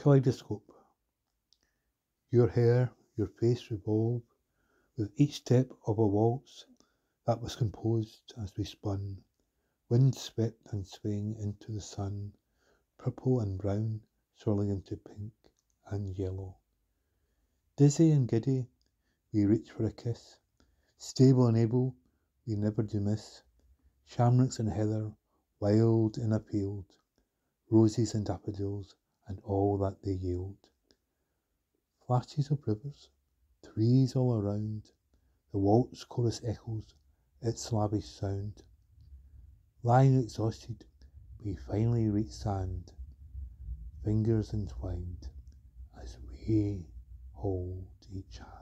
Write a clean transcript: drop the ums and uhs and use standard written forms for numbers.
Kaleidoscope. Your hair, your face revolve with each step of a waltz that was composed as we spun, wind swept and swaying into the sun, purple and brown swirling into pink and yellow. Dizzy and giddy, we reach for a kiss, stable and able, we never do miss, shamrocks and heather, wild in a field, roses and daffodils, and all that they yield. Flashes of rivers, trees all around, the waltz chorus echoes its lavish sound. Lying exhausted, we finally reach sand, fingers entwined as we hold each hand.